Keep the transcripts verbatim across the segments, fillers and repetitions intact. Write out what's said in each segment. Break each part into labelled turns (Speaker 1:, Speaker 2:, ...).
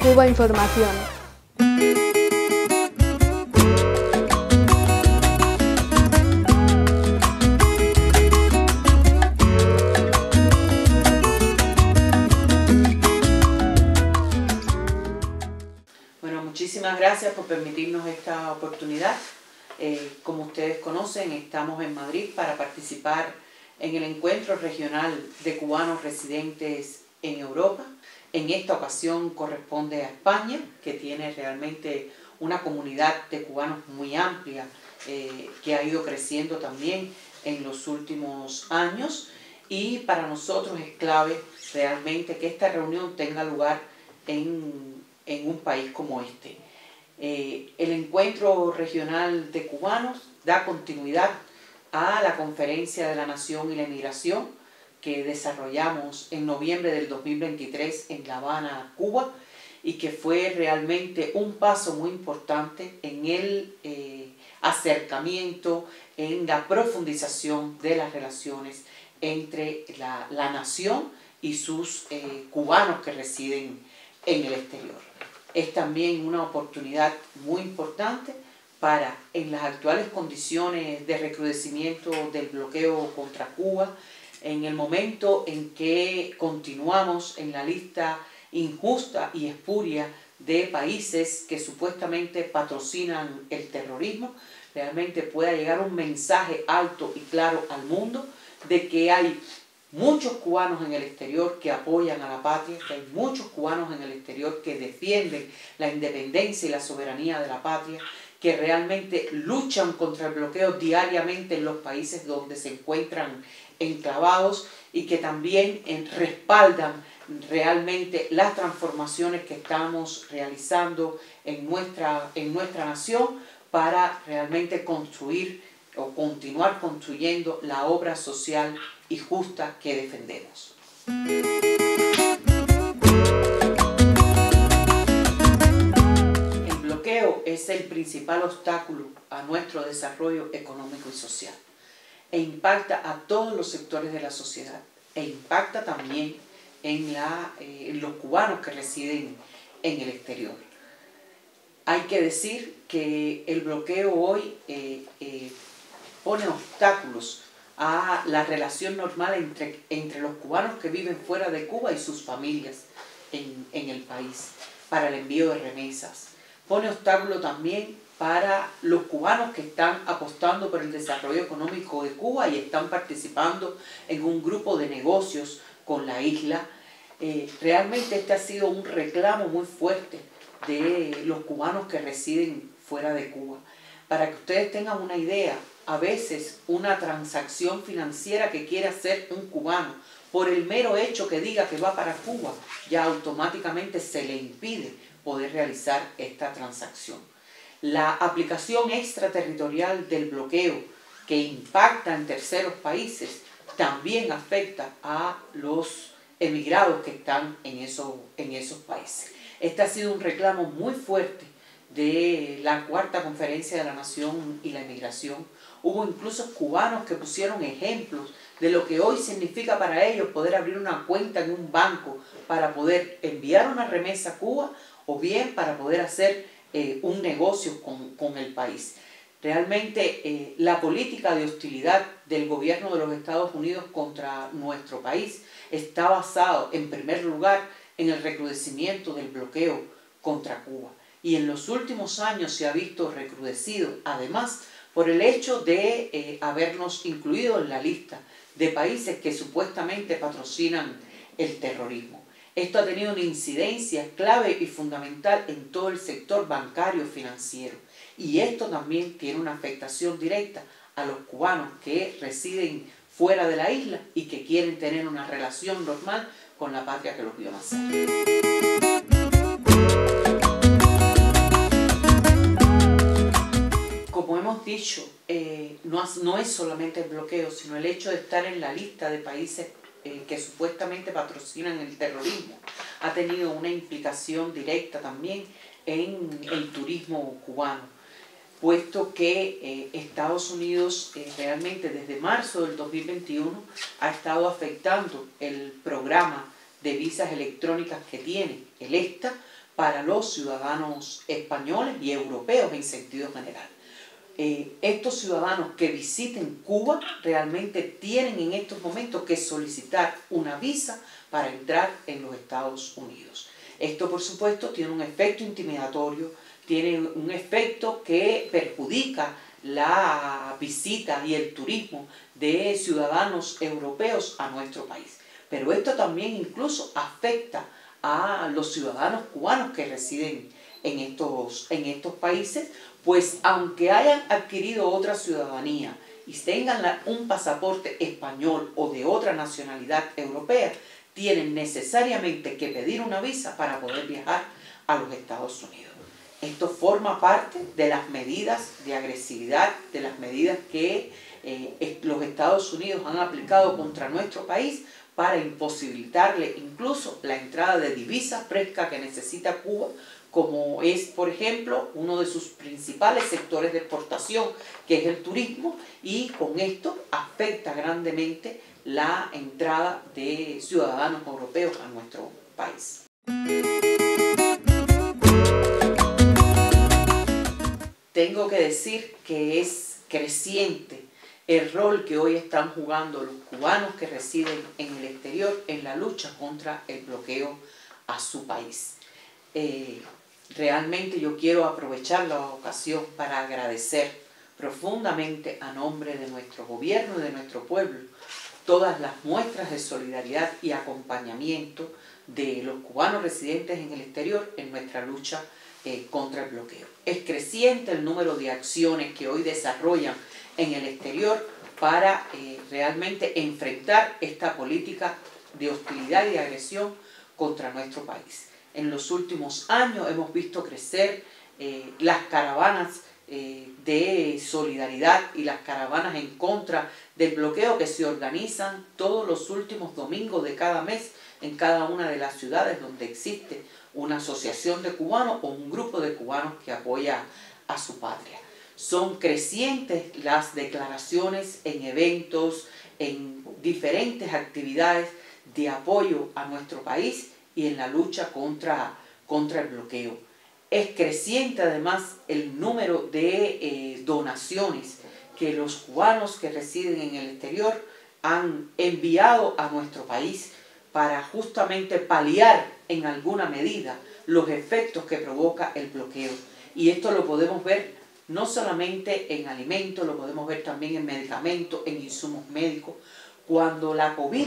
Speaker 1: Cuba Información.
Speaker 2: Bueno, muchísimas gracias por permitirnos esta oportunidad. Eh, como ustedes conocen, estamos en Madrid para participar en el encuentro regional de cubanos residentes en Europa. En esta ocasión corresponde a España, que tiene realmente una comunidad de cubanos muy amplia, eh, que ha ido creciendo también en los últimos años, y para nosotros es clave realmente que esta reunión tenga lugar en, en un país como este. Eh, el encuentro regional de cubanos da continuidad a la Conferencia de la Nación y la Emigración que desarrollamos en noviembre del dos mil veintitrés en La Habana, Cuba, y que fue realmente un paso muy importante en el eh, acercamiento, en la profundización de las relaciones entre la, la nación y sus eh, cubanos que residen en el exterior. Es también una oportunidad muy importante para, en las actuales condiciones de recrudecimiento del bloqueo contra Cuba, en el momento en que continuamos en la lista injusta y espuria de países que supuestamente patrocinan el terrorismo, realmente pueda llegar un mensaje alto y claro al mundo de que hay muchos cubanos en el exterior que apoyan a la patria, que hay muchos cubanos en el exterior que defienden la independencia y la soberanía de la patria, que realmente luchan contra el bloqueo diariamente en los países donde se encuentran enclavados y que también eh, respaldan realmente las transformaciones que estamos realizando en nuestra, en nuestra nación para realmente construir o continuar construyendo la obra social y justa que defendemos. El bloqueo es el principal obstáculo a nuestro desarrollo económico y social, e impacta a todos los sectores de la sociedad, e impacta también en, la, eh, en los cubanos que residen en el exterior. Hay que decir que el bloqueo hoy eh, eh, pone obstáculos a la relación normal entre, entre los cubanos que viven fuera de Cuba y sus familias en, en el país, para el envío de remesas. Pone obstáculo también para los cubanos que están apostando por el desarrollo económico de Cuba y están participando en un grupo de negocios con la isla. Eh, realmente este ha sido un reclamo muy fuerte de los cubanos que residen fuera de Cuba. Para que ustedes tengan una idea, a veces una transacción financiera que quiere hacer un cubano, por el mero hecho que diga que va para Cuba, ya automáticamente se le impide poder realizar esta transacción. La aplicación extraterritorial del bloqueo que impacta en terceros países también afecta a los emigrados que están en, eso, en esos países. Este ha sido un reclamo muy fuerte de la Cuarta Conferencia de la Nación y la Emigración. Hubo incluso cubanos que pusieron ejemplos de lo que hoy significa para ellos poder abrir una cuenta en un banco para poder enviar una remesa a Cuba o bien para poder hacer eh, un negocio con, con el país. Realmente eh, la política de hostilidad del gobierno de los Estados Unidos contra nuestro país está basado en primer lugar en el recrudecimiento del bloqueo contra Cuba. Y en los últimos años se ha visto recrudecido, además, por el hecho de eh, habernos incluido en la lista de países que supuestamente patrocinan el terrorismo. Esto ha tenido una incidencia clave y fundamental en todo el sector bancario financiero. Y esto también tiene una afectación directa a los cubanos que residen fuera de la isla y que quieren tener una relación normal con la patria que los vio nacer. Como hemos dicho, eh, no, no es solamente el bloqueo, sino el hecho de estar en la lista de países eh, que supuestamente patrocinan el terrorismo. Ha tenido una implicación directa también en el turismo cubano, puesto que eh, Estados Unidos eh, realmente desde marzo del dos mil veintiuno ha estado afectando el programa de visas electrónicas que tiene el ESTA para los ciudadanos españoles y europeos en sentido general. Eh, estos ciudadanos que visiten Cuba realmente tienen en estos momentos que solicitar una visa para entrar en los Estados Unidos. Esto, por supuesto, tiene un efecto intimidatorio, tiene un efecto que perjudica la visita y el turismo de ciudadanos europeos a nuestro país. Pero esto también incluso afecta a los ciudadanos cubanos que residen en estos, en estos países, pues aunque hayan adquirido otra ciudadanía y tengan la, un pasaporte español o de otra nacionalidad europea, tienen necesariamente que pedir una visa para poder viajar a los Estados Unidos. Esto forma parte de las medidas de agresividad, de las medidas que eh, los Estados Unidos han aplicado contra nuestro país para imposibilitarle incluso la entrada de divisas frescas que necesita Cuba, como es, por ejemplo, uno de sus principales sectores de exportación, que es el turismo, y con esto afecta grandemente la entrada de ciudadanos europeos a nuestro país. Tengo que decir que es creciente el rol que hoy están jugando los cubanos que residen en el exterior en la lucha contra el bloqueo a su país. Eh, realmente yo quiero aprovechar la ocasión para agradecer profundamente a nombre de nuestro gobierno y de nuestro pueblo todas las muestras de solidaridad y acompañamiento de los cubanos residentes en el exterior en nuestra lucha eh, contra el bloqueo. Es creciente el número de acciones que hoy desarrollan en el exterior para eh, realmente enfrentar esta política de hostilidad y de agresión contra nuestro país. En los últimos años hemos visto crecer eh, las caravanas eh, de solidaridad y las caravanas en contra del bloqueo que se organizan todos los últimos domingos de cada mes en cada una de las ciudades donde existe una asociación de cubanos o un grupo de cubanos que apoya a su patria. Son crecientes las declaraciones en eventos, en diferentes actividades de apoyo a nuestro país y en la lucha contra, contra el bloqueo. Es creciente además el número de eh, donaciones que los cubanos que residen en el exterior han enviado a nuestro país para justamente paliar en alguna medida los efectos que provoca el bloqueo. Y esto lo podemos ver no solamente en alimentos, lo podemos ver también en medicamentos, en insumos médicos. Cuando la COVID,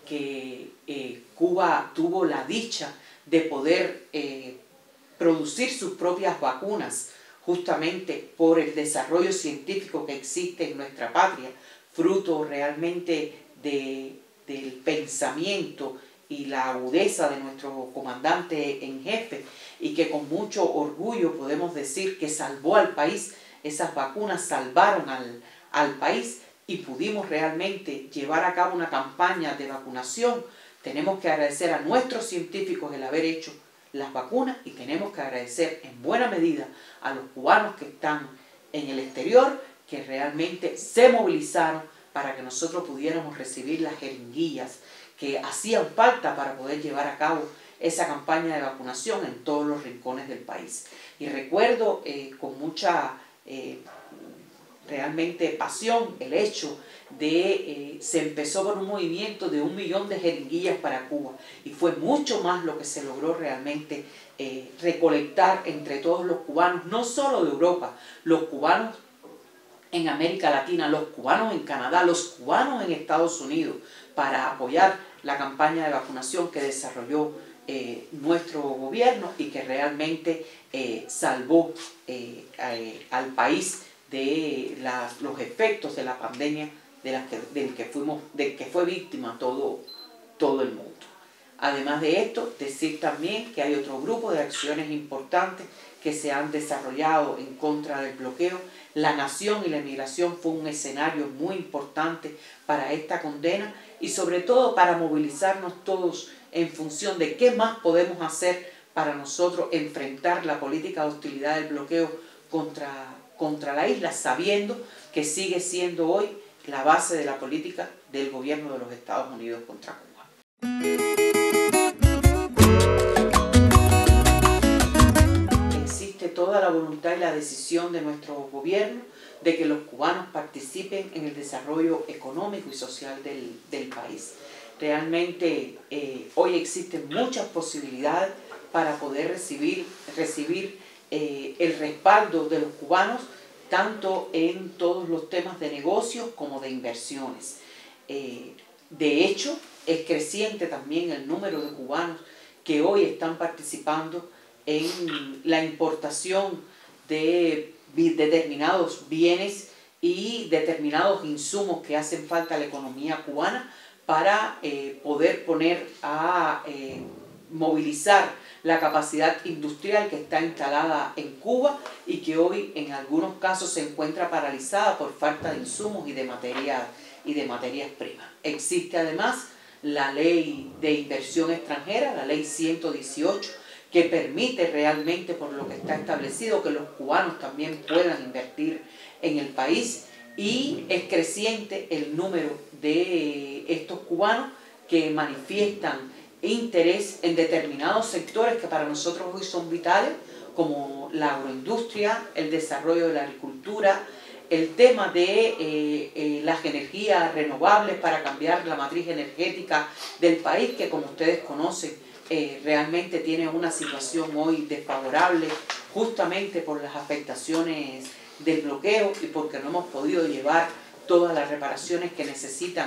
Speaker 2: que eh, Cuba tuvo la dicha de poder eh, producir sus propias vacunas, justamente por el desarrollo científico que existe en nuestra patria, fruto realmente de, del pensamiento y la agudeza de nuestro comandante en jefe, y que con mucho orgullo podemos decir que salvó al país. Esas vacunas salvaron al, al país y pudimos realmente llevar a cabo una campaña de vacunación. Tenemos que agradecer a nuestros científicos el haber hecho las vacunas y tenemos que agradecer en buena medida a los cubanos que están en el exterior, que realmente se movilizaron para que nosotros pudiéramos recibir las jeringuillas que hacían falta para poder llevar a cabo esa campaña de vacunación en todos los rincones del país. Y recuerdo eh, con mucha eh, realmente pasión el hecho de, eh, se empezó por un movimiento de un millón de jeringuillas para Cuba, y fue mucho más lo que se logró realmente eh, recolectar entre todos los cubanos, no solo de Europa, los cubanos en América Latina, los cubanos en Canadá, los cubanos en Estados Unidos, para apoyar la campaña de vacunación que desarrolló eh, nuestro gobierno y que realmente eh, salvó eh, a, al país de la, los efectos de la pandemia de la que, del que fuimos, del que fue víctima todo, todo el mundo. Además de esto, decir también que hay otro grupo de acciones importantes que se han desarrollado en contra del bloqueo. La nación y la emigración fue un escenario muy importante para esta condena y sobre todo para movilizarnos todos en función de qué más podemos hacer para nosotros enfrentar la política de hostilidad del bloqueo contra, contra la isla, sabiendo que sigue siendo hoy la base de la política del gobierno de los Estados Unidos contra Cuba. decisión de nuestro gobierno de que los cubanos participen en el desarrollo económico y social del, del país. Realmente eh, hoy existen muchas posibilidades para poder recibir, recibir eh, el respaldo de los cubanos, tanto en todos los temas de negocios como de inversiones. Eh, de hecho, es creciente también el número de cubanos que hoy están participando en la importación de determinados bienes y determinados insumos que hacen falta a la economía cubana para eh, poder poner a eh, movilizar la capacidad industrial que está instalada en Cuba y que hoy en algunos casos se encuentra paralizada por falta de insumos y de, materia, y de materias primas. Existe además la ley de inversión extranjera, la ley ciento dieciocho, que permite realmente, por lo que está establecido, que los cubanos también puedan invertir en el país, y es creciente el número de estos cubanos que manifiestan interés en determinados sectores que para nosotros hoy son vitales, como la agroindustria, el desarrollo de la agricultura, el tema de eh, eh, las energías renovables para cambiar la matriz energética del país, que como ustedes conocen, Eh, realmente tiene una situación hoy desfavorable justamente por las afectaciones del bloqueo y porque no hemos podido llevar todas las reparaciones que necesitan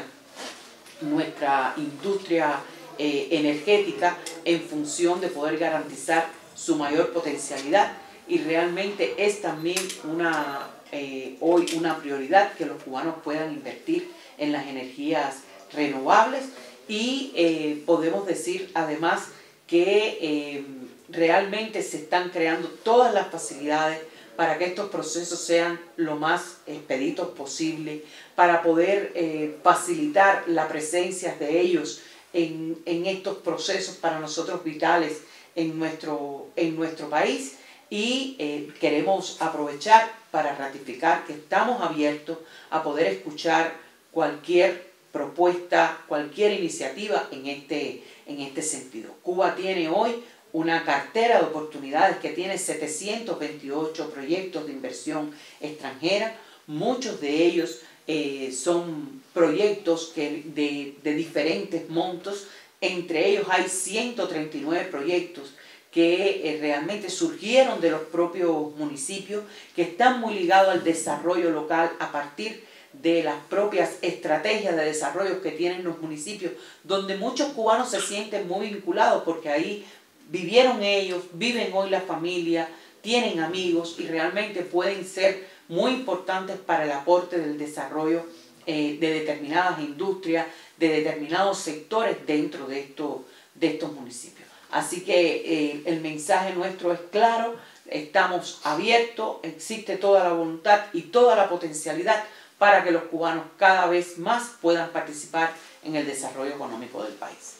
Speaker 2: nuestra industria eh, energética en función de poder garantizar su mayor potencialidad, y realmente es también una, eh, hoy una prioridad que los cubanos puedan invertir en las energías renovables. Y eh, podemos decir además que eh, realmente se están creando todas las facilidades para que estos procesos sean lo más expeditos posible, para poder eh, facilitar la presencia de ellos en, en estos procesos para nosotros vitales en nuestro, en nuestro país. Y eh, queremos aprovechar para ratificar que estamos abiertos a poder escuchar cualquier propuesta, cualquier iniciativa en este, en este sentido. Cuba tiene hoy una cartera de oportunidades que tiene setecientos veintiocho proyectos de inversión extranjera. Muchos de ellos eh, son proyectos que de, de diferentes montos. Entre ellos hay ciento treinta y nueve proyectos que eh, realmente surgieron de los propios municipios, que están muy ligados al desarrollo local a partir de las propias estrategias de desarrollo que tienen los municipios, donde muchos cubanos se sienten muy vinculados porque ahí vivieron ellos, viven hoy la familia, tienen amigos y realmente pueden ser muy importantes para el aporte del desarrollo eh, de determinadas industrias, de determinados sectores dentro de, esto, de estos municipios. Así que eh, el mensaje nuestro es claro, estamos abiertos, existe toda la voluntad y toda la potencialidad para que los cubanos cada vez más puedan participar en el desarrollo económico del país.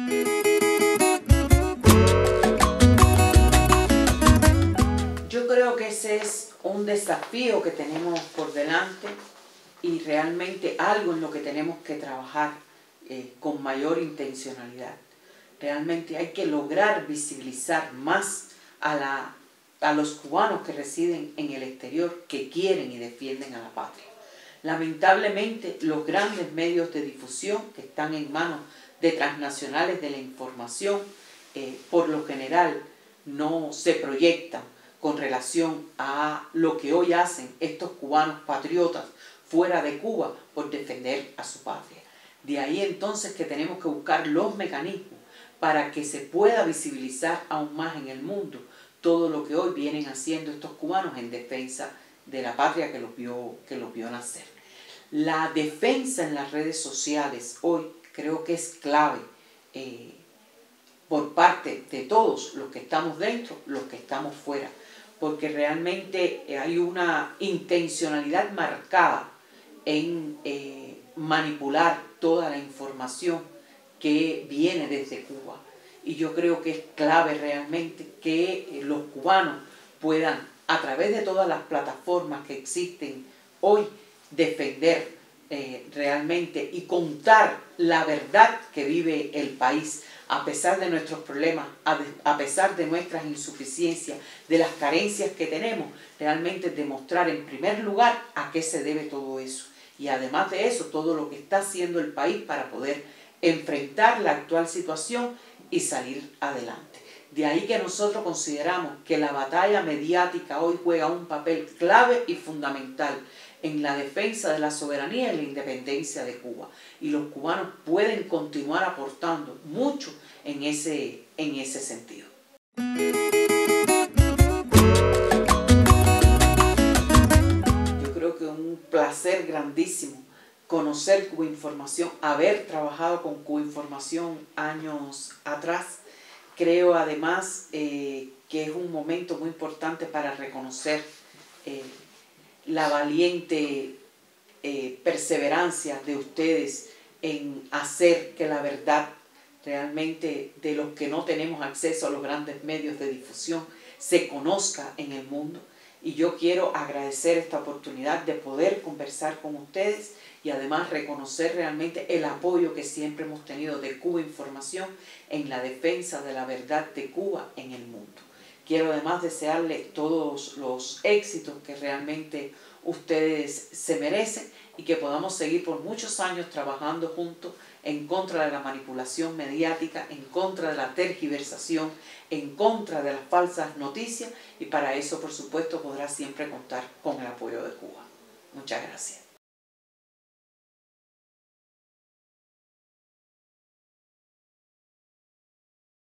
Speaker 2: Yo creo que ese es un desafío que tenemos por delante y realmente algo en lo que tenemos que trabajar eh, con mayor intencionalidad. Realmente hay que lograr visibilizar más a, la, a los cubanos que residen en el exterior, que quieren y defienden a la patria. Lamentablemente, los grandes medios de difusión que están en manos de transnacionales de la información, eh, por lo general no se proyectan con relación a lo que hoy hacen estos cubanos patriotas fuera de Cuba por defender a su patria. De ahí entonces que tenemos que buscar los mecanismos para que se pueda visibilizar aún más en el mundo todo lo que hoy vienen haciendo estos cubanos en defensa de la patria que los vio, que los vio nacer. La defensa en las redes sociales hoy creo que es clave eh, por parte de todos los que estamos dentro, los que estamos fuera, porque realmente hay una intencionalidad marcada en eh, manipular toda la información que viene desde Cuba. Y yo creo que es clave realmente que los cubanos puedan, a través de todas las plataformas que existen hoy, defender eh, realmente y contar la verdad que vive el país, a pesar de nuestros problemas, a, de, a pesar de nuestras insuficiencias, de las carencias que tenemos, realmente demostrar en primer lugar a qué se debe todo eso. Y además de eso, todo lo que está haciendo el país para poder enfrentar la actual situación y salir adelante. De ahí que nosotros consideramos que la batalla mediática hoy juega un papel clave y fundamental en la defensa de la soberanía y la independencia de Cuba. Y los cubanos pueden continuar aportando mucho en ese, en ese sentido. Yo creo que es un placer grandísimo conocer Cuba Información, haber trabajado con Cuba Información años atrás. Creo además eh, que es un momento muy importante para reconocer eh, la valiente eh, perseverancia de ustedes en hacer que la verdad realmente de los que no tenemos acceso a los grandes medios de difusión se conozca en el mundo. Y yo quiero agradecer esta oportunidad de poder conversar con ustedes y además reconocer realmente el apoyo que siempre hemos tenido de Cuba Información en la defensa de la verdad de Cuba en el mundo. Quiero además desearles todos los éxitos que realmente ustedes se merecen y que podamos seguir por muchos años trabajando juntos en contra de la manipulación mediática, en contra de la tergiversación, en contra de las falsas noticias, y para eso, por supuesto, podrá siempre contar con el apoyo de Cuba. Muchas gracias.